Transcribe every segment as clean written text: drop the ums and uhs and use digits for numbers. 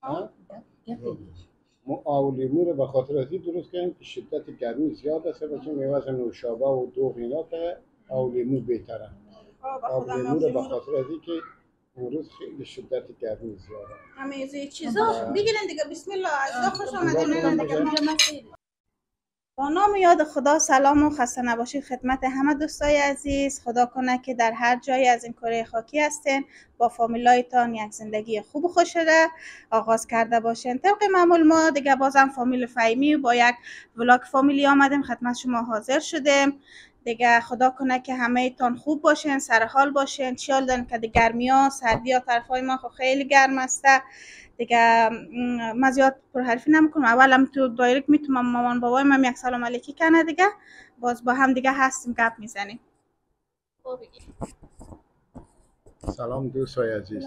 ها؟ گپ ما آب لیمو رو به خاطر ازی درست کردیم که شدت گرمی زیاد است باشه میوه نوشابه و دوغ اینا که آب لیمو بهتره. به آب خودم لیمو آب رو به لیمو رو خاطر ازی که امروز خیلی شدت گرمی زیاده. همه از این چیزا بگیرین دیگه. بسم الله. عزیزا خوش نگاه آمدین. کنم دیگه دیگه. با نام یاد خدا سلام و خسته نباشید خدمت همه دوستای عزیز. خدا کنه که در هر جایی از این کره خاکی هستین با فامیلایتان یک زندگی خوب و خوش را آغاز کرده باشین. طبق معمول ما دیگه بازم فامیل فهیمی با یک ولاگ فامیلی آمدیم خدمت شما حاضر شدیم. دیگه خدا کنه که همه تان خوب باشین، سر حال باشین. چیال دارین که گرمی ها سردی ها طرفای ما خیلی گرم است دیگه. من زیاد پرحرفی نمیکنم. اولم تو دایرکت میتونم مامان بابای من یک سلام علیکی کنه دیگه. باز با هم دیگه هستیم گپ میزنیم. سلام دوستای عزیز.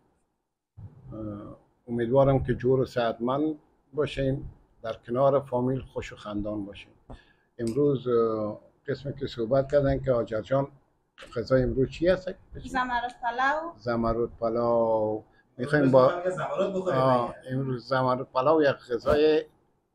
امیدوارم که جور و صحتمند باشین، در کنار فامیل خوش و خندان باشین. امروز قسمی که صحبت کردن که آجر جان غذای امروز چی هست؟ زمرد پلو. زمرد پلاو میخوایم با امروز زمرد پلاو یک غذای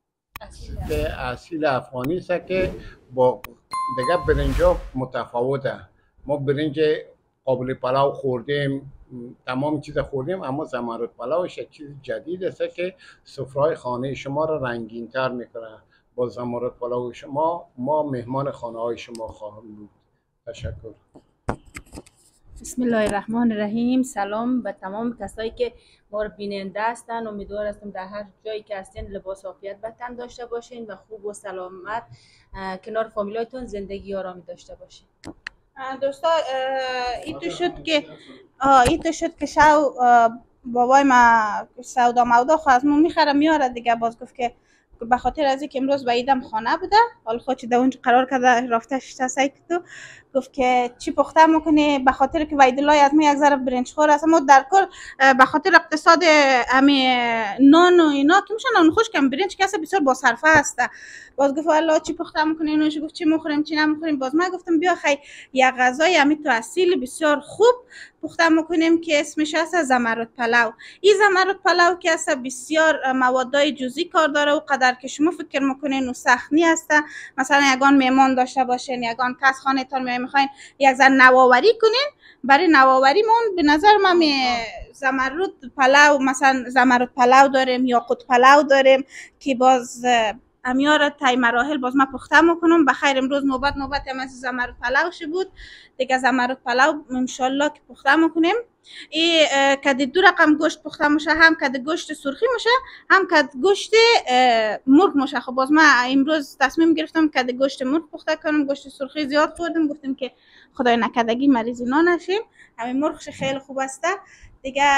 اصیل افغانی است که با دیگه برنجا متفاوته. ما برنج قابل پلاو خوردیم، تمام چیز خوردیم، اما زمرد پلاوش یک چیز جدید است که سفره‌های خانه شما را رنگین تر میکنه. با زمرد پلاو شما ما مهمان خانه های شما خواهیم بود. تشکر. بسم الله الرحمن الرحیم. سلام به تمام کسایی که ما رو بیننده هستن. امیدوار هستم در هر جایی که هستین لباس عافیت به تن داشته باشین و خوب و سلامت کنار فامیلایتون زندگی آرامی داشته باشین. دوستا این تو شد که شو بابای ما سودا مودا خو از ما میخره میاره دیگه. باز گفت که به خاطر از اینکه امروز به ایدم خانه بوده، حال خود در اونجا قرار کرده رفته شتا سعی تو گفت که چی پخته میکنی، به خاطر که ویدلای از ما یک ذره برنج خور است. ما در کل به خاطر اقتصاد امی نان و اینا که میشن اون خوش کم برنج کسا بسیار با صرفه است. باز گفت والله چی پخته میکنی، اینوش گفت چی میخوریم چی نمیخوریم. باز من گفتم بیا خی یک غذای امی تو اصیل بسیار خوب پخته میکنیم که اسمش است زمرد پلو. این زمرد پلو که است بسیار موادای جزئی کار داره و قدر که شما فکر میکنین و سخت نیست. مثلا یگان مهمان داشته باشین، یگان کس خانه تان میخواین یک ذره نوآوری کنین، برای نوآوری مون به نظر من زمرد پلو، مثلا زمرد پلو داریم یا قط پلو داریم که باز امیار تای مراحل باز ما پخته میکنم. بخیر امروز نوبت هم از زمرد پلوش بود دیگه. زمرد پلو انشالله که پخته میکنیم. این کدی دو رقم گوشت پخته میشه، هم کدی گوشت سرخی میشه هم کدی گوشت مرغ میشه. خب باز ما امروز تصمیم گرفتم کدی گوشت مرغ پخته کنم. گوشت سرخی زیاد خوردیم، گفتیم که خدای نکدگی مریض اینا نشیم. همین مرغش خیلی خوب است دیگه.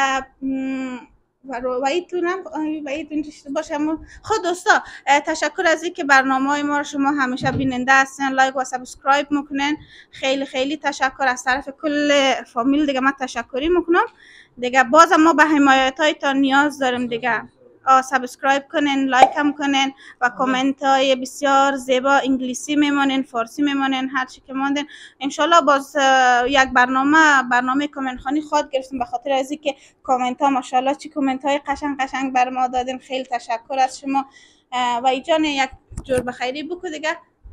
و ایتونم باشه. خود دوستا تشکر از اینکه برنامه‌های ما رو شما همیشه بیننده هستین، لایک و سابسکرایب میکنین. خیلی خیلی تشکر از طرف کل فامیل دیگه. من تشکری میکنم دیگه. بازم ما به حمایت‌هایتان نیاز داریم دیگه. سابسکرایب کنین، لایک هم کنین و کامنت های بسیار زیبا انگلیسی میمونین، فارسی میمونین، هر چی که موندین. انشالله باز یک برنامه کامنت خانی خواهد گرفتیم به خاطر از اینکه کامنت ها ماشاءالله چی کامنت های قشنگ بر ما دادین. خیلی تشکر از شما و ایجان یک جور بخیری بکو دیگه.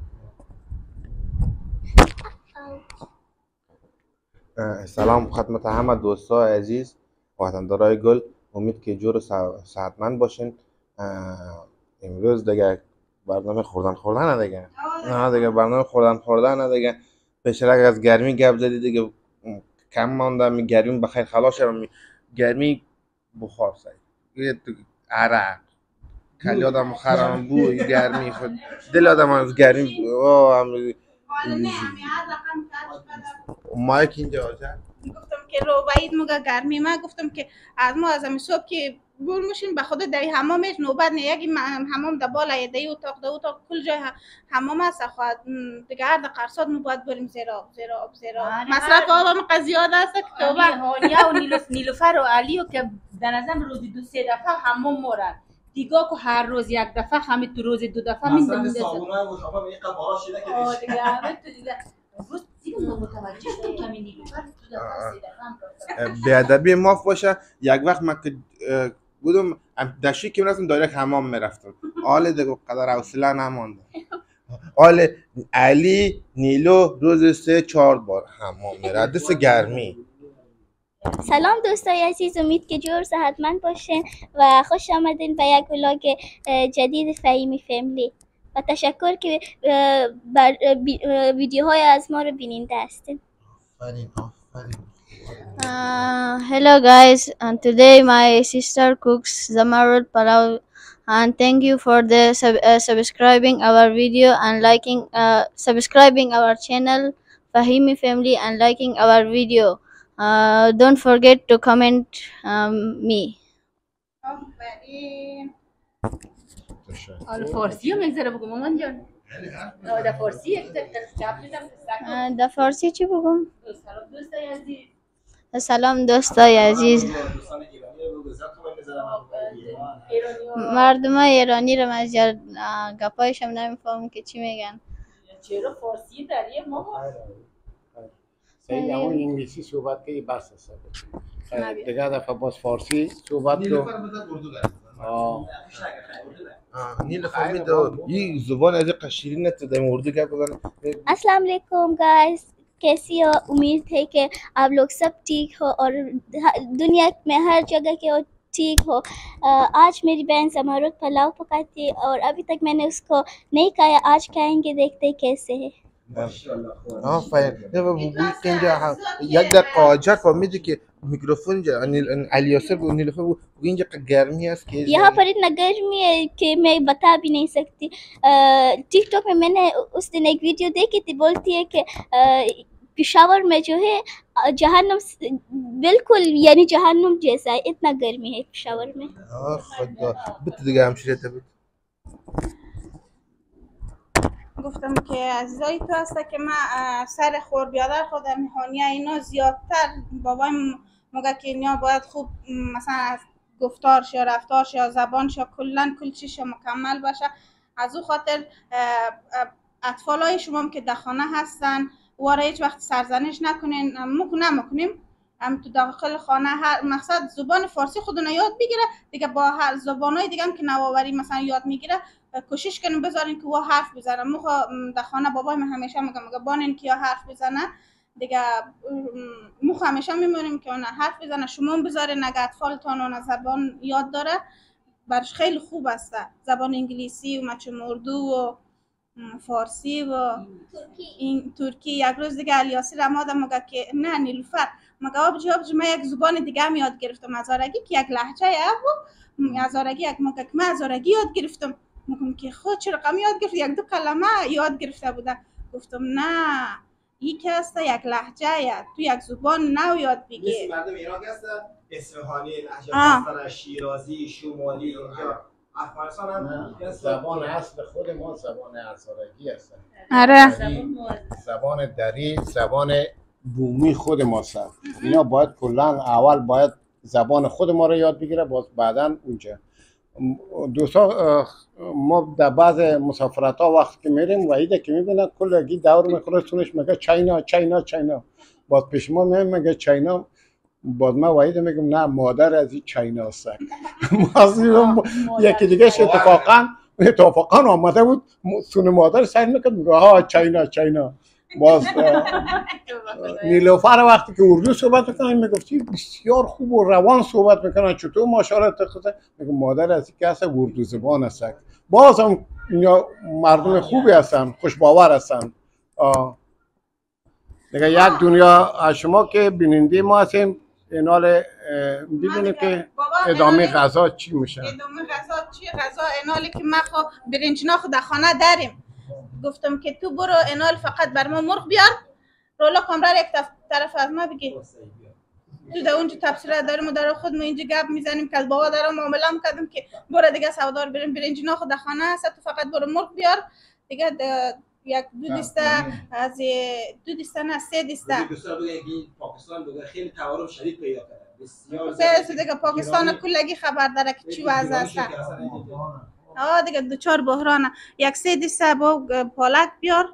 سلام خدمت همه دوستای عزیز وطندارای گل. امید که جور صحتمند باشین. امروز دیگه برنامه خوردن دیگه. نه دیگه برنامه خوردن دیگه. بشرک از گرمی گپ زدی دیگه. کم مونده می گرمی بخیر خلاص شم. گرمی بخار سعی عرق کلی آدم خرم بوی گرمی خود دل آدم از گرمی مایک اینجا گفتم که رو وعید مگه گرمی. من گفتم که از ما از امی صبح که بور میشیم به خود در حمامش نوبت نه. یکی حمام در بالا یه اتاق کل جای حمام است. خواهد دیگه هر دقیقه ساعت نوبت بریم زیرا مصرف آب هم قضیات است که توبه. هانیه و نیلوفر و علیو که در نظرم روزی 2-3 دفعه حمام مورن دیگه که هر روز یک دفعه همین تو روز 2 دفعه میندازه. مثلا صابونه و شامپو یک قبارا شده که دیگه همه تو دیگه روز دیگه متوجه شدم کمی نیلوفر تو دفعه 3 دفعه بیادبی ماف باشه. یک وقت من که بودم دشی که میرفتم دایرکت حمام میرفتم. حال دیگه قدر حوصله نمانده. حال علی نیلو روز 3-4 بار حمام میره دست گرمی. سلام دوستای عزیز، امید که جور صحتمند باشین و خوش آمدین به یک ولاگ جدید فهیمی فیملی و تشکر که بر ویدیوهای از ما رو بیننده هستین. Hello guys, and today my sister cooks zamarud palau, and thank you for the subscribing our video and liking subscribing our channel Fahimi Family and liking our video. Don't forget to comment me. حالا فارسی هم میگذره بگم مامان جان. در فارسی در فارسی چی بگم؟ سلام دوستای عزیز. سلام دوستای عزیز. مردم ایرانی رو من زیاد گپایشم نمیفهمم که چی میگن. چرا فارسی داری ماما؟ صحیح همون انگلیسی صحبت که بس است. دیگه دفعه باز فارسی صحبت رو. نیلوفر میدو این زبان از قشیری نتیده اردو گپ بگن. अस्सलाम वालेकुम गाइस, कैसी हो? उम्मीद है कि आप लोग सब ठीक हो और दुनिया में हर जगह के हो ठीक हो। आज मेरी बहन ज़मारुद पुलाव पकाती है और अभी तक मैंने उसको नहीं खाया, आज खाएंगे, देखते हैं कैसे है। آفرین. نه بگویی که اینجا یک دقیقه آجر فهمیدی که میکروفون علی یاسر بود نیلوفر بود اینجا گرمی است که यहाँ पर इतना गर्मी है कि मैं बता भी नहीं सकती। टिकटॉक में मैंने उस दिन एक वीडियो देखी थी, बोलती है कि पेशावर में जो है जहन्नम बिल्कुल यानी जहन्नम जैसा है, इतना गर्मी है पेशावर में। خدا بت دیگه همشیره بود. گفتم که عزیزای تو هسته که من سر خور بیادر خودم میخوانی اینا زیادتر بابای مگه که اینا باید خوب مثلا گفتارش یا رفتارش یا زبانش یا کل چیش مکمل باشه. از او خاطر اطفالای شما که در خانه هستن واره هیچ وقت سرزنش نکنین. نمیکنیم هم تو داخل خانه هر مقصد زبان فارسی خودونه یاد بگیره دیگه، با هر زبانای دیگه هم که نوآوری مثلا یاد میگیره کوشش کنیم بذارین که و حرف بزنه. در خانه بابای من همیشه میگه بانین که یا حرف بزنه دیگه، همیشه میمونیم که اون حرف بزنه. شما بذارین اگه اطفالتان اون زبان یاد داره برش خیلی خوب است. زبان انگلیسی و مچم اردو و فارسی و این ترکی. یک روز دیگه الیاسی رماد مگه که نه نیلوفر مگه آبجی من یک زبان دیگه هم یاد گرفتم ازارگی که یک لهجه و ازارگی یک مگه که من ازارگی یاد گرفتم. میگم که خود چه رقم یاد گرفت؟ یک دو کلمه یاد گرفته بوده. گفتم نه یکی هست یک لهجه تو یک زبان نو یاد بگی. مردم ایران هستن اصفهانی، لهجه هستن شیرازی، شمالی، اینجا افغانستان هم زبان اصل خود ما زبان ازارگی هست. آره زبان دری، زبان بومی خود ما هست. اینا باید کلا اول باید زبان خود ما رو یاد بگیره، باز بعداً اونجا. دوستا ما در بعض مسافرت ها وقتی که میریم و ایده که میبینن کلگی دور میخوره سونش میگه چاینا چاینا چاینا، باز پیش ما میگه چاینا، باز ما وایده میگم نه مادر از این چاینا است. یکی دیگه اتفاقا آمده بود سون مادر سعی میکرد میگه ها چاینا چاینا. باز نیلوفر وقتی که اردو صحبت میکنن میگفتی بسیار خوب و روان صحبت میکنن، چطور ماشاءالله تخصه میگم مادر از این که هست اردو زبان هست. باز هم اینا مردم خوبی هستن، خوشباور هستن. دیگه یک دنیا از شما که بیننده ما هستیم اینال ببینیم که ادامه غذا چی میشه. ادامه غذا چی؟ غذا اینالی که ما خو برنجنا خو در خانه داریم. گفتم که تو برو اینال فقط بر ما مرغ بیار، رولا کامرا یک طرف از ما بگی تو در اونجا تفسیر داریم و در خود ما اینجا گپ میزنیم که از بابا دارم معامله کردم که برو دیگه سودار بریم برنجنا خود در خانه هست، تو فقط برو مرغ بیار دیگه. یک دو دسته از دو دسته نه سه دسته. دوستان بگن که پاکستان بگن خیلی تورم شدید پیدا کرده. بسیار دیگه پاکستان کلگی خبر داره که چی وضع است. دیگه دو چهار بحرانه. یک سه دسته با پالک بیار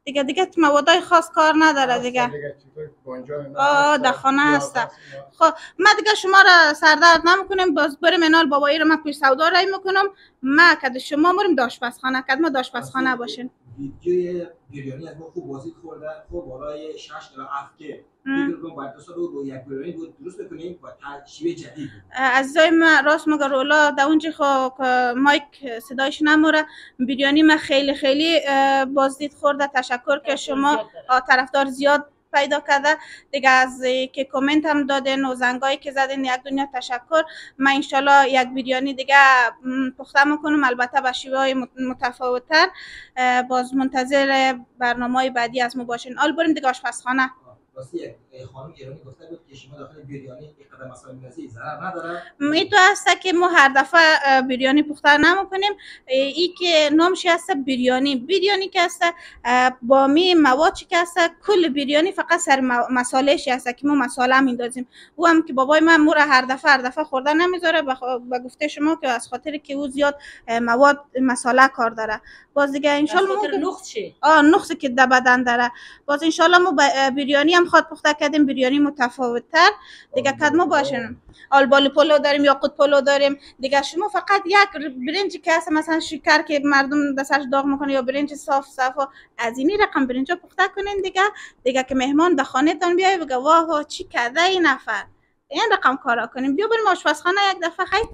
دیگه موادای خاص کار نداره دیگه. در خانه هست. خب ما دیگه شما را سردرد نمیکنیم، باز بریم اینال بابایی رو من پیش سودا رای میکنم، ما کد شما بریم داشپزخانه، کد ما داشپزخانه باشین. ویدیوی بریانی از ما خوب بازی خورده، خوب بالای 6 تا 7 که فکر کنم باید دوستا رو یک بریانی بود درست بکنیم با شیوه جدید. عزیزای من راست مگه رولا در اونجا خب مایک صدایش نموره. بریانی من خیلی بازدید خورده. تشکر که شما طرفدار زیاد پیدا کرده دیگه، از که کامنت هم دادین و زنگایی که زدین یک دنیا تشکر. من انشالله یک بریانی دیگه پخته میکنم، البته به شیوه های متفاوت‌تر. باز منتظر برنامه‌های بعدی از ما باشین. حال بریم دیگه آشپزخانه. راستی یک خانم ایرانی گفته بود که شما داخل بریانی یک قدم مسائل می‌ریزی ضرر نداره. این تو هست که ما هر دفعه بریانی پخته نمیکنیم. این که نامش هست بریانی که هست با می مواد که هست کل بریانی فقط سر مساله‌اش هست که ما مساله میندازیم. او هم که بابای من مور هر دفعه خورده نمیذاره به گفته شما که از خاطر که او زیاد مواد مساله کار داره. باز دیگه ان شاء الله نقصی که در بدن داره. باز ان شاء الله ما بریانی هم خود پخته کردیم، بریانی متفاوت‌تر دیگه کدما باشن. آلبالو پلو داریم، یاقوت پلو داریم دیگه. شما فقط یک برنج که هست مثلا شکر که مردم دستش داغ میکنه یا برنج صاف از این رقم برنجا پخته کنین دیگه که مهمان در خانه تان بیای بگه واه چی کرده این نفر، این رقم کارا کنیم. بیا بریم آشپزخانه یک دفعه. خیر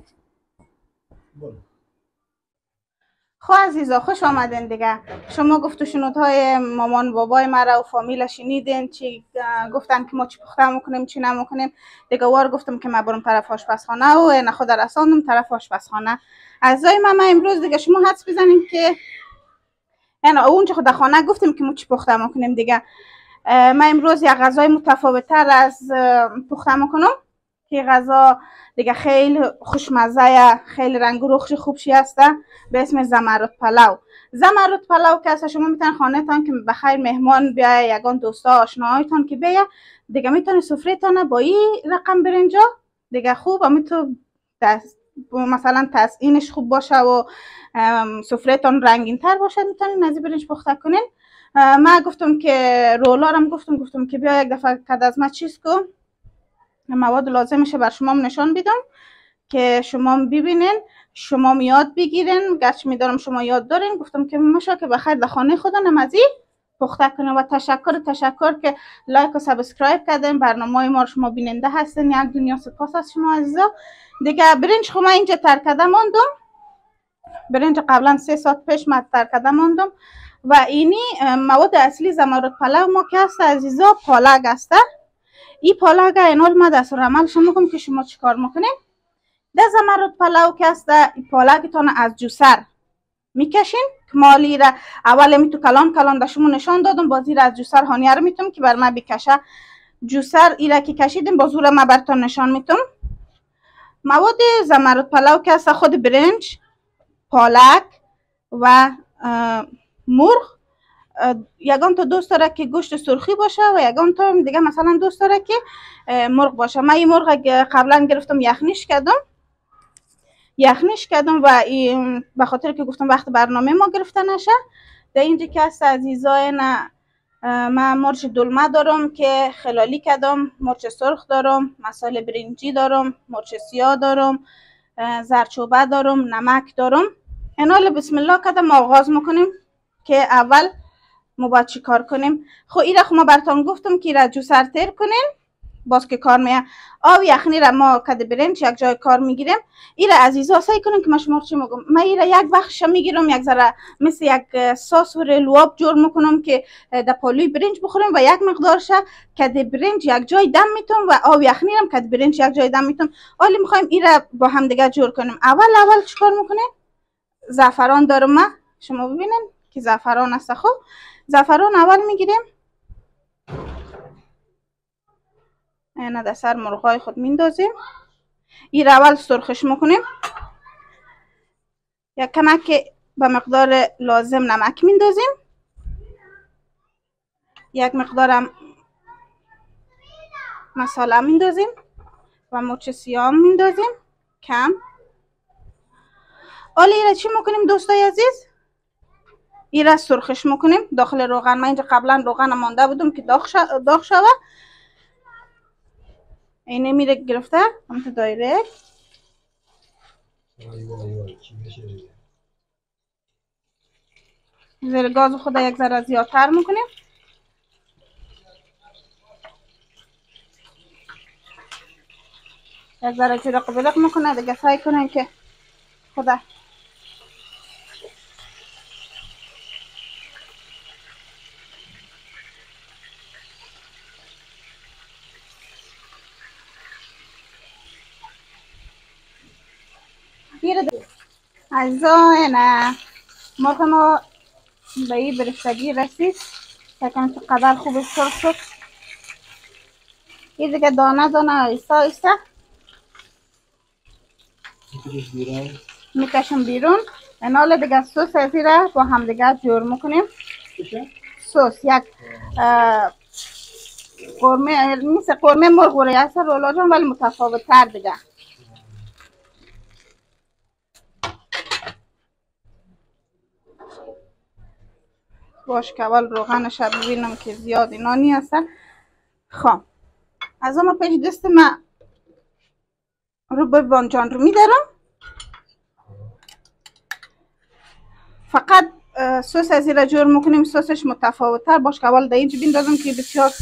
خب عزیزا خوش آمدین دیگه. شما گفت و شنودهای مامان بابای مرا و فامیل شنیدین چی گفتن که ما چی پخته میکنیم چی نمیکنیم دیگه. وار گفتم که من برم طرف آشپزخانه و نه خود رساندم طرف آشپزخانه. عزیزای من امروز دیگه شما حدس بزنین که یعنی اونجا خود خانه گفتیم که ما چی پخته میکنیم دیگه. من امروز یک غذای متفاوت تر از پخته میکنم که غذا دیگه خیلی خوشمزه، خیلی رنگ و رخش خوبشی هسته به اسم زمرد پلو. زمرد پلو که اصلا شما میتونن خانه تان که بخیر مهمان بیای، یگان دوستا آشناهایتان که بیای دیگه میتونی سفره تان با این رقم برنجا دیگه خوب میتونه مثلا تزیینش خوب باشه و سفره تان رنگین تر باشه، میتونین از برنج پخته کنین. من گفتم که رولارم گفتم که بیا یک دفعه کد از ما چیز کن مواد لازمشه بر شما نشان بدم که شما ببینین، شما یاد بگیرین. گرچه میدارم شما یاد دارین. گفتم که مشا که بخیر در خانه خدا نمازی پخته کنه. و تشکر که لایک و سابسکرایب کردین. برنامه ما رو شما بیننده هستین. یک دنیا سپاس از شما عزیزا. دیگه برنج خو من اینجا تر کرده ماندم. برنج قبلا 3 ساعت پیش من تر کرده ماندم و اینی مواد اصلی زمرد پلو ما که هست عزیزا پالک هست. این پالک اینال ما دست عمل شما میگم که شما چیکار میکنین. در زمرد پلو که هست پالکتون از جوسر میکشین که مالی را اول میتو کلان در شما نشان دادم. بازی را از جوسر هانیه رو میتونم که بر ما بکشه. جوسر ایره که کشیدیم بازو را ما برتون نشان میتونم. مواد زمرد پلو که هست خود برنج، پالک و مرغ. یگان تا دوست داره که گوشت سرخی باشه و یگان تا دیگه مثلا دوست داره که مرغ باشه. من این مرغ قبلا گرفتم یخنیش کردم و به خاطر که گفتم وقت برنامه ما گرفته نشه. در اینجا که هست عزیزای نه من مرچ دلمه دارم که خلالی کردم، مرچ سرخ دارم، مساله برنجی دارم، مرچ سیاه دارم، زرچوبه دارم، نمک دارم. اینا بسم الله کردم آغاز میکنیم که اول ما باید چی کار کنیم. خب این را ما براتون گفتم که را جوسر تیر کنین باز که کار میه. آب یخنی را ما کد برنج یک جای کار میگیریم. این را عزیزا سعی کنین که من شما چی میگم. من این را یک بخش میگیرم یک ذره مثل یک ساس و لواب جور میکنم که در پالوی برنج بخوریم و یک مقدارش کد برنج یک جای دم میتونم و آب یخنی را کد برنج یک جای دم میتونم. حالا میخوایم این را با هم دیگه جور کنیم. اول چیکار میکنیم؟ زعفران دارم من، شما ببینین که زعفران است. خب زعفران اول میگیریم اینا در سر مرغای خود میندازیم. این اول سرخش میکنیم. یک کمک به مقدار لازم نمک میندازیم. یک مقدارم مساله میندازیم و مرچ سیاه میندازیم کم. حالا این چی میکنیم دوستای عزیز؟ این را سرخش میکنیم داخل روغن. من اینجا قبلا روغن مانده بودم که داغ شوه. اینه میره گرفته همت دایره. زیر گاز خود یک ذره زیادتر میکنیم. یک ذره چرق بلق میکنه دیگه. سعی کنین که خدا عزیزان مرغ ما به این برشتگی رسید. فکرم چقدر خوب سرخ شد. این دیگه دانه دانه ایستا ایستا میکشم بیرون. اینال دیگه سس ازی را با هم دیگه جور میکنیم. سس یک قرمه مثل قرمه مرغ و ریاست رولا جان ولی متفاوت تر دیگه. باش که اول روغنش ببینم که زیاد اینا نی هستن. خب از اما پیش دست ما رو بانجان رو میدارم. فقط سس از این جور میکنیم. سسش متفاوت تر باش که اول در اینجا بیندازم که بسیار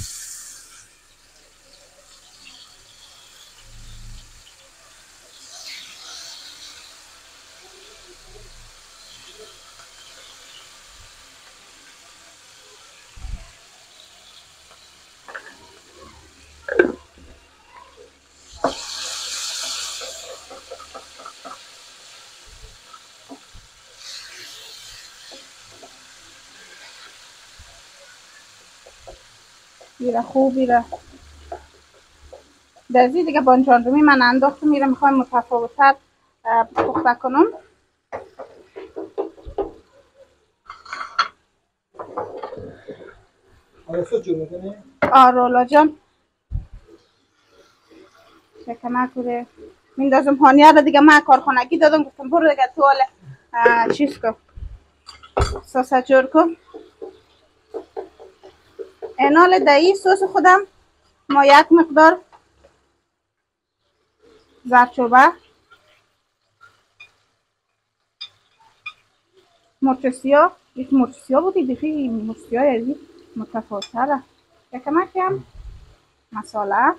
میره خوب میره. در زی دیگه بانجان رومی من انداختم. میره میخوایم متفاوت تر پخته کنم. رولا جان شکنه کوره میندازم. هانیه را دیگه من کارخانگی دادم گفتم برو دیگه تو حال چیز کن ساسه جور کن. اینال دایی سس خودم ما یک مقدار زردچوبه، مرچ سیاه، یک مرچ سیاه بودی دیگه مرچ سیاه یعنی متفاوت تره. یکمک هم مساله،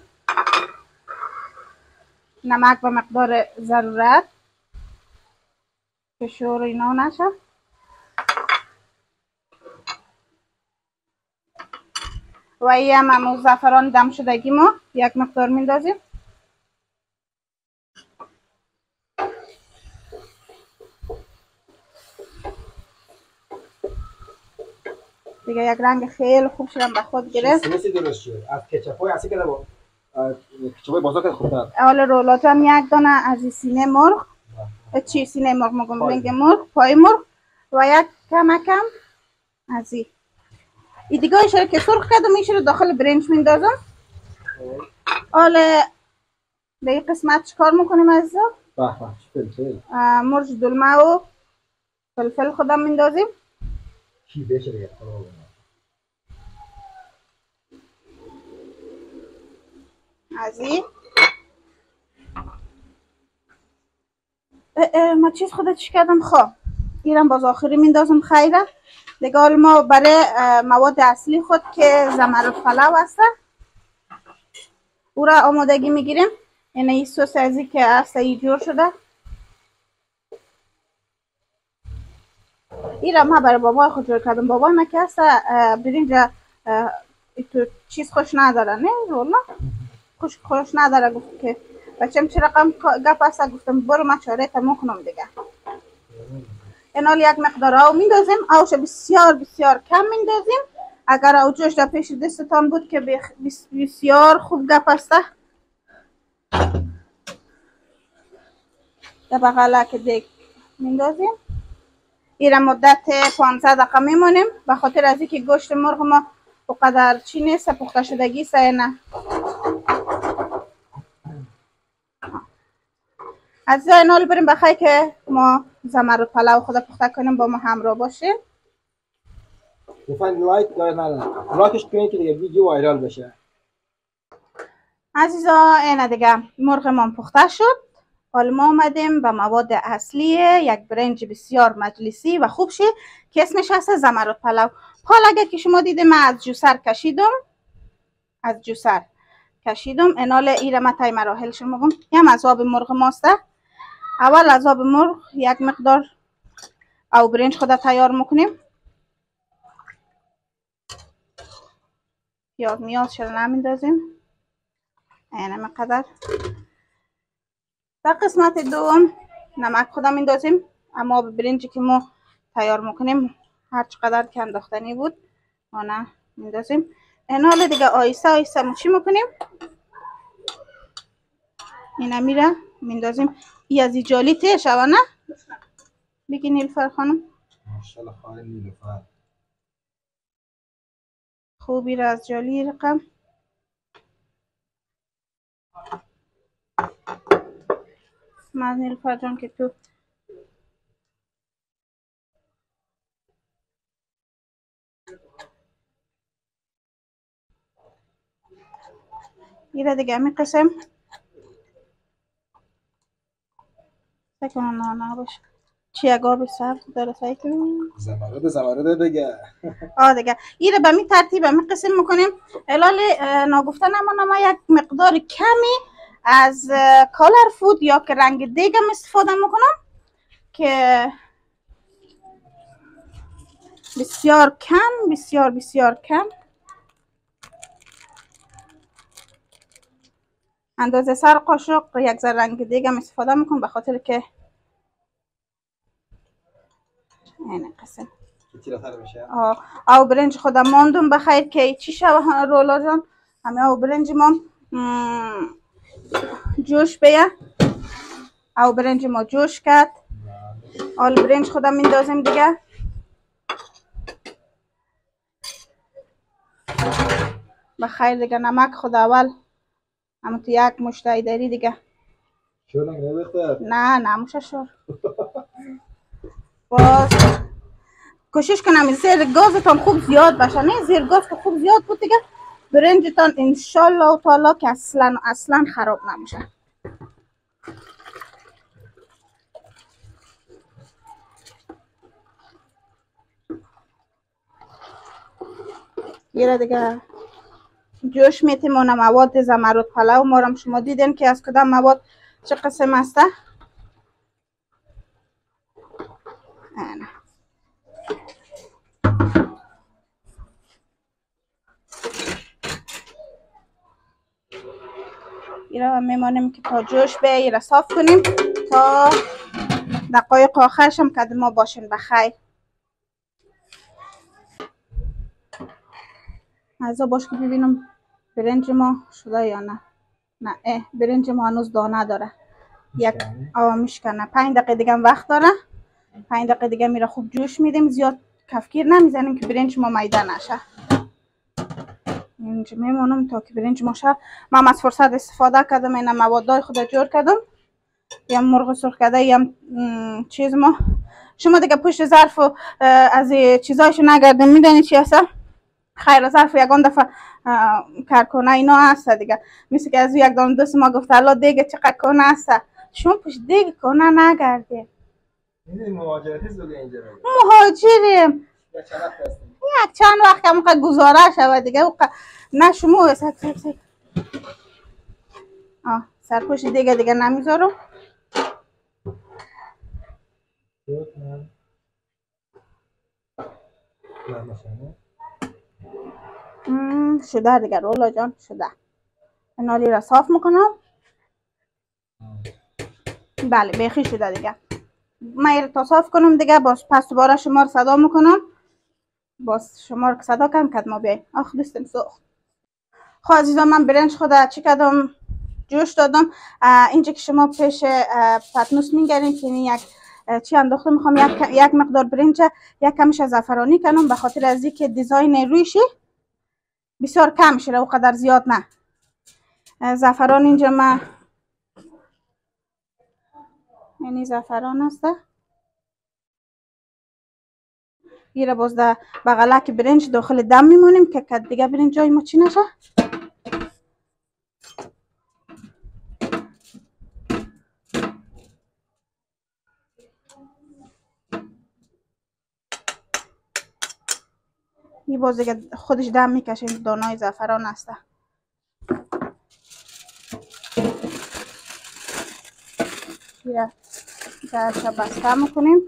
نمک به مقدار ضرورت که شور اینا نشه. و این هم زعفران دم شدگی ما یک مقدار میندازیم. دیگه یک رنگ خیلی خوب شدن به خود گرفت. سمسی درست شد. از کچپای اصلی که با کچپای بازار که خوبه. اول رولا جان یک دانه از سینه مرغ، چی سینه مرغ مگم لنگ مرغ، پای مرغ و یک کمکم از این دیگه اشاره که سرخ کردم میشه رو داخل برنج میندازم. حالا به این قسمت چیکار میکنیم عزیزا؟ فلفل مرچ دلمه و فلفل خودم میندازیم. کی بشه دیگه از این ما چیز خودت چی کردم. خب اینم باز آخری میندازم. خیره دیگه. حال ما برای مواد اصلی خود که زمرد پلو هسته او را آمادگی میگیریم. اینه این سس ازی که هسته ای جور شده. این را ما برای بابای خود جور کردم. بابای ما که هسته برینج تو چیز خوش نداره. نه رولا خوش نداره. گفت که بچم چه رقم گپ هسته. گفتم برو ما چاره تموم کنم دیگه. اینال یک مقدار آو میندازیم. آوش بسیار بسیار کم میندازیم. اگر او جوش در پیش دستتان بود که بسیار خوب گپ هسته. در بغله که دیگ میندازیم. این را مدت 15 دقیقه میمونیم به خاطر از اینکه گوشت مرغ ما اونقدر چی نیست پخته شدگی سه نه. از اینال بریم بخوای که ما زمرد پلو خود پخته کنیم. با ما همراه باشیم. لطفا لایکش کنید که دیگه ویدیو وایرال بشه. عزیزا اینه دیگه مرغمان پخته شد. حالا ما آمدیم به مواد اصلی یک برنج بسیار مجلسی و خوب شه که اسمش هست زمرد پلو. حالا اگر که شما دیده من از جوسر کشیدم انال ایره ما تای مراحل شما بگم. یم از آب مرغ ماسته. اول از آب مرغ یک مقدار او برنج خود تیار میکنیم. پیاز میاز شده نمیندازیم اینه مقدر. در قسمت دوم نمک خودم میندازیم. اما آب برنجی که ما تیار میکنیم هر چقدر که انداختنی بود آنه میندازیم. اینال دیگه آیسته آیسته ما چی میکنیم اینه میره میندازیم. ای از جالی ته شوه نه بگی نیلوفر خانم. ماشاءالله خانم نیلوفر خوبی را از جالی رقم من نیلوفر جان که تو ایره دیگه همی قسم سکنم نه باشه چی اگاب سبز داره سعی کنیم زمرد دیگه دیگه ایره به می ترتیب همی قسم میکنیم. الال ناگفته نمانم یک مقدار کمی از کالر فود یا که رنگ دیگم استفاده میکنم که بسیار کم بسیار کم اندازه سر قاشق یک ذره رنگ دیگم استفاده میکنم به خاطر که اینه قسم او برنج خودم ماندم بخیر که چی شوه رولا جان همه او برنج ما جوش بیا او برنج ما جوش کرد. آل برنج خودم میندازیم دیگه بخیر دیگه نمک خود اول اما تو یک مشتای داری دیگه شور نگه نه موشه شور باز کوشش کنم زیر گازتان خوب زیاد باشه. نه زیر گاز که خوب زیاد بود دیگه برنجتان انشالله تعالی که اصلا خراب نمیشه. یه دیگه جوش میتیم مواد زمرد پلو ما هم شما دیدین که از کدام مواد چه قسم هسته. ایره میمانیم که تا جوش به ایره صاف کنیم تا دقایق آخرش هم کده ما باشین بخیر. ازا باش که ببینم برنج ما شده یا نه. نه برنج ما هنوز دانه داره یک میشکنه 5 دقیقه دیگه وقت داره. 5 دقیقه دیگه میره خوب جوش میدیم. زیاد کفگیر نمیزنیم که برنج ما میده نشه. اینجا میمونم تا که برنج ما شه. من از فرصت استفاده کردم اینا موادای خود جور کردم. یا مرغ سرخ کرده یا چیز ما شما دیگه پشت ظرف و از چیزایشو نگردیم میدونی چی هست. خیر ظرف یگان دفعه کارکنه اینا هست دیگه مثل که از یک دانه دوست ما گفت الله دیگه چقدر کنه هست شما پشت دیگه کنه نگرده. مهاجریم یک چند وقت که موقع گزاره شود دیگه نه شما سرپوش دیگه نمیذارم. شده دیگه رولا جان شده. نالی را صاف میکنم. بله بیخی شده دیگه. من تا صاف کنم دیگه باز پس دوباره شما رو صدا میکنم. باز شما رو صدا کنم که ما بیاییم. آخ دستم سوخت. خب عزیزان من برنج خود چی کردم جوش دادم. اینجا که شما پیش پتنوس میگرین که یک چی انداخته میخوام یک مقدار برنج یک کمش زعفرانی کنم به خاطر از اینکه دیزاین رویشی بسیار کم شده و قدر زیاد نه. زعفران اینجا من یعنی زعفران هسته را باز در بغلک برنج داخل دم میمونیم که دیگه برنج جای ما چی نشه. این باز دیگه خودش دم میکشه. دانای زعفران هسته. این درش بسته میکنیم.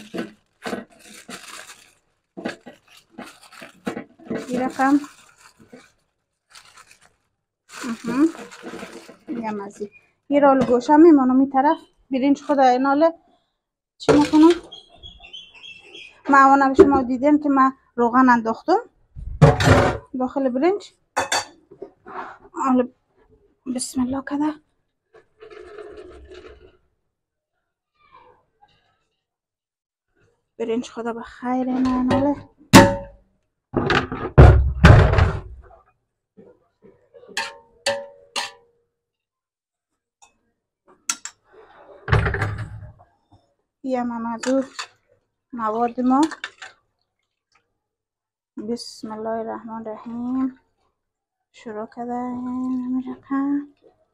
این رقم یه مزید این رال گوشه میمانم. این طرف برنج خود ایناله چی میکنم. من اونا شما دیدین که من روغن انداختم داخل برنج. حالا بسم الله کده برنج خدا به خیر ایناله. یه ممزور مواد ما. بسم الله الرحمن الرحیم شروع کرده این رقم.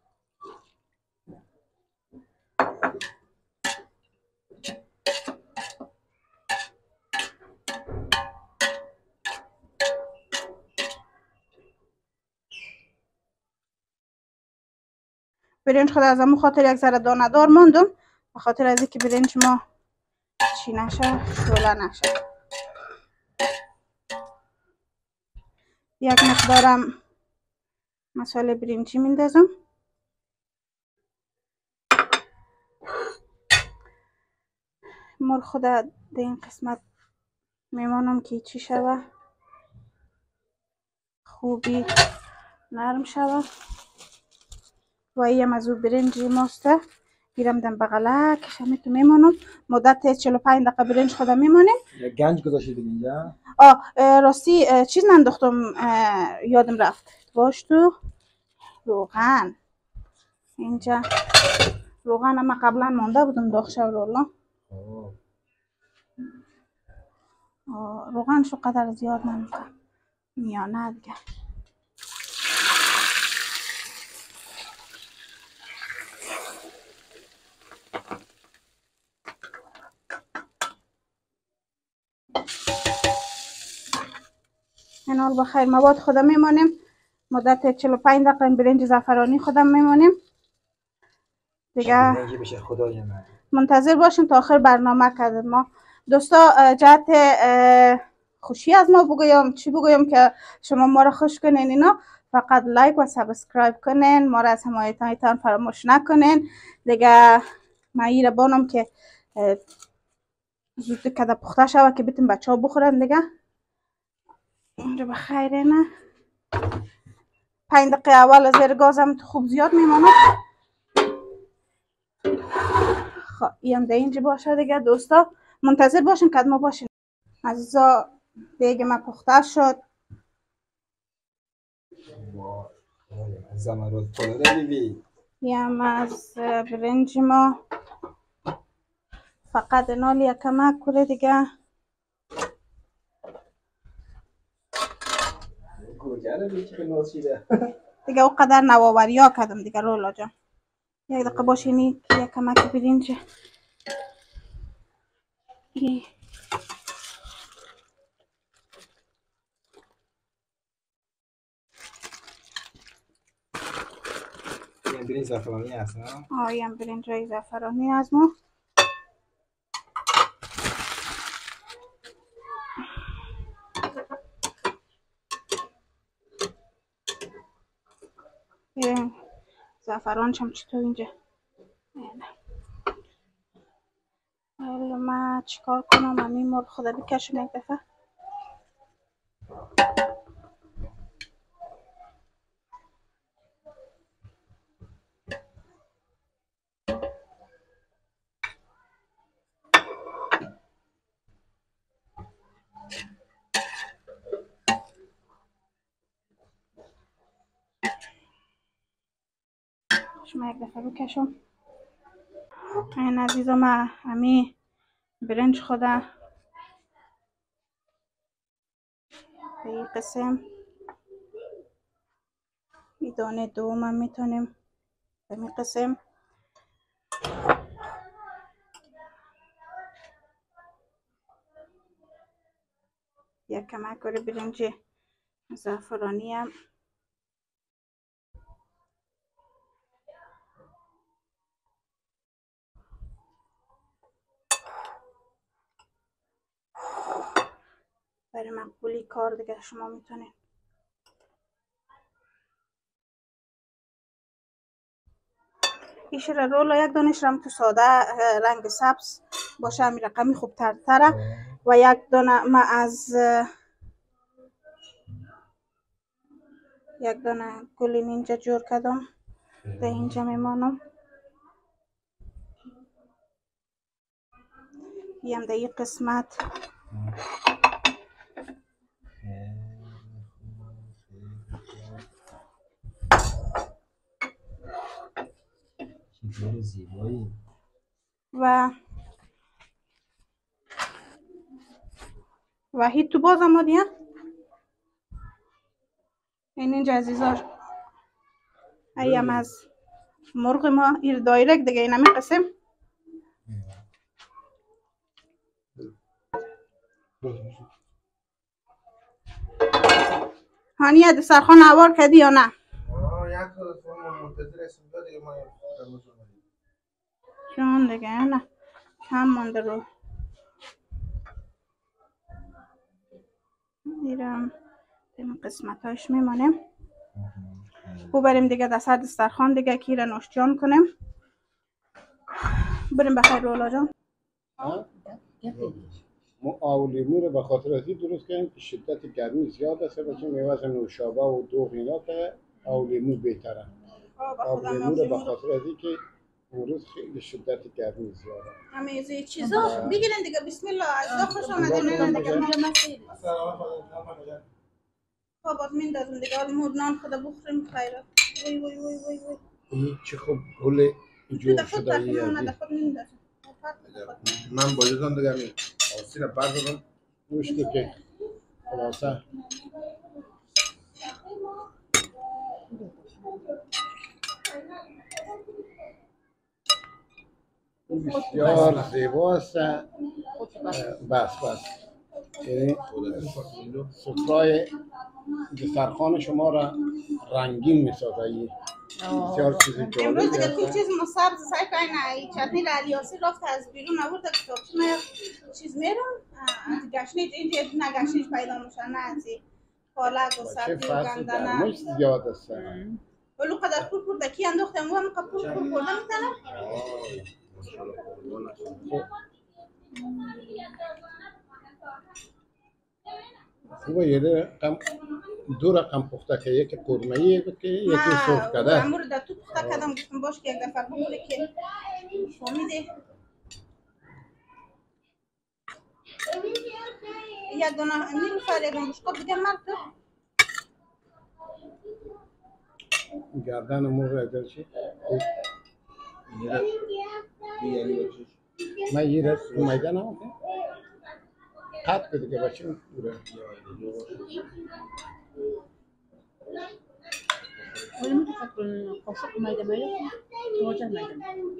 برنج خود از همون خاطر یک ذره دانه دار ماندم به خاطر از اینکه برنج ما چی نشه شوله نشه. یک مقدارم مساله برنجی میندازم. مر خود در این قسمت میمانم که چی شوه خوبی نرم شوه. و این مزور برنجی ماسته گیرم دم بغلک شمیتو میمانم. مدت 45 دقیقه برنج خودم میمانیم. گنج گذاشتید اینجا؟ راستی چیز ننداختم یادم رفت. باش تو روغن اینجا روغن ما قبلا مانده بودم داخشه رولا. روغن شو قدر زیاد نمیکنم میانه دیگه. این حال بخیر مواد خودم میمانیم. مدت 45 دقیقه برنج زعفرانی خودم میمانیم دیگه. منتظر باشین تا آخر برنامه کردیم. ما دوستا جهت خوشی از ما بگویم چی بگویم که شما ما را خوش کنین اینا. فقط لایک و سابسکرایب کنین. ما را از حمایتتان فراموش نکنین دیگه. من ایره بانم که زود کده پخته شوه که بتیم بچه ها بخورن دیگه. اینجا بخیره نه 5 دقیقه اول زیر گازم خوب زیاد میمانه. خب این در اینجا باشه دیگه. دوستا منتظر باشین که ما باشین. عزیزا دیگه ما پخته شد. زمرد پلو بیبی یم از برنج ما فقط نال یکمک کره دیگه. دیگه او قدر نواوری ها کردم دیگه رولا جان. یک دقیقه باشینی که یکمک برنج برنج زعفرانی هست نه؟ یم برنج های زعفرانی از ما. زعفران چطور اینجا حالا من چیکار کنم. همین مال خدا بکشم یک دفعه. شما یک دفعه بکشم. این عزیزم همین برنج خدا به این قسم این دانه دوم هم میتونیم به این قسم یک کمک کره برنج زعفرانی هم برای مقبولی کار دیگه شما میتونید ایش را رولا یک دانش رم تو ساده رنگ سبز باشه همین رقمی خوب تره و یک دانه ما از یک دانه گل اینجا جور کردم در اینجا میمانم یم در این قسمت و هیچ تو باز آمد یا اینجا عزیزا ایم از مرغ ما ایر دایرکت دیگه این همین قسم هانیه دسترخوان عوار کردی یا نه؟ چون دیگه نه کم مانده رو میرم این قسمت هاش میمانیم او بریم دیگه دست دسترخوان دیگه کیر نوشجان کنیم بریم بخیر رولا جان ما آب لیمو رو به خاطر ازی درست کردیم که شدت گرمی زیاد است بچه میوه نوشابه و دوغ اینا که آب لیمو بهتره آب لیمو رو به خاطر ازی که امروز خیلی شدت گرمی زیاده همه از این چیزا بگیرین دیگه بسم الله از خوش آمدین دیگه باز میندازم دیگه حالا نان خدا بخوریم خیره وای وای وای وای وای این چه خوب گل جور شده ای من با جزان دیگه همین آسی رو بردارم گوشتی که خلاصه بسیار زیباست بس یعنی سفرای دسترخوان شما را رنگین می‌سازه بسیار چیز جالبی امروز دیگه کل چیز ما سبز سعی کنین ای چتنی را علیاسی رفت از بیرون آورد کتابچه ما چیز میرم از گشنیج اینجا نه گشنیج پیدا میشه نه از پالک و سبزی و گندنه مش زیاد است ولو قدر پول پول دکی انداختم و هم پول پول خورده میتنم خوبه یه دو رقم پخته که یکی قرمه‌ای بود که یکی سرخ کرده من مورد در تو پخته کردم گفتم باش که یک دفعه بخوره که فهمیده یک دانه نیلوفر یک دانه بشقاب دیگه مرد گردن مرغ اگر چی من یه رس میدن هم قط که دیگه بچه دوره ولی میتونید کنید قاشق میده توجه میده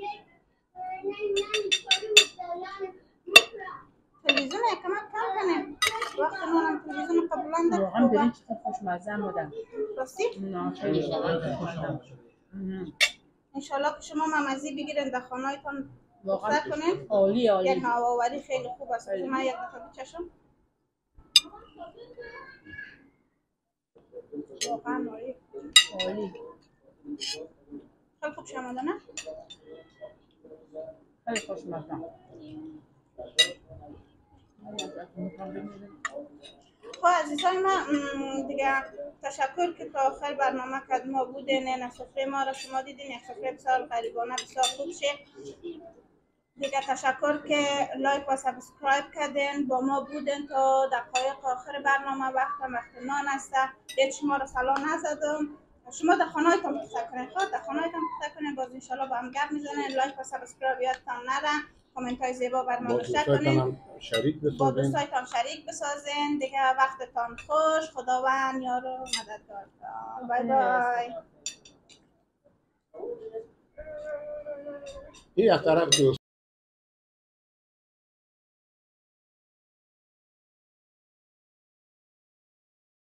تلویزیون کمک کم کنه وقت نونم تلویزیون قبلان واقعا برنج خوشمزه هم بودم راستی؟ نه خیلی خوشمزه انشالله که شما ممزی بگیرین در خانه‌تان واقعا کنین عالی یک نوآوری خیلی خوب است که من یک دفعه بچشم واقعا عالی خیلی خوب شماده نه؟ خیلی خوشمزه خب عزیزای من دیگه تشکر که تا آخر برنامه کد ما بودین این سفره ما را شما دیدین یک سفره بسیار غریبانه بسیار خوب شه دیگه تشکر که لایک و سابسکرایب کردین با ما بودین تا دقایق آخر برنامه وقت نان است هیچ شما را سلام نزدم شما در خانه‌تان پخته کنین خود در خانه‌تان پخته کنین باز انشالله با هم گپ میزنین لایک و سابسکرایب یادتان نره کامنت های زیبا بر ما با نشر کنین، دوستایتان شریک با بسازین. دوستایتان شریک بسازین. دیگه وقتتان خوش، خداوند یار و مددگار. بای بای. این یک طرف دوست